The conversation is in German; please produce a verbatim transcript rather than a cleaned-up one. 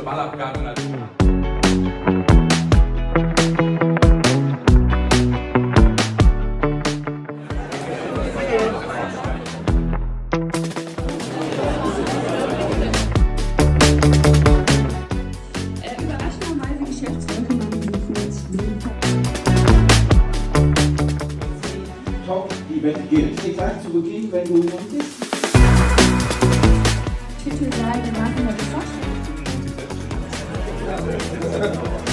Ballabgang. Überraschenderweise Geschäftsleute machen die kurz. Die Wette gilt. Dir gleich zu Beginn, wenn du jemand bist. Ich würde sagen, wir machen heute Fach.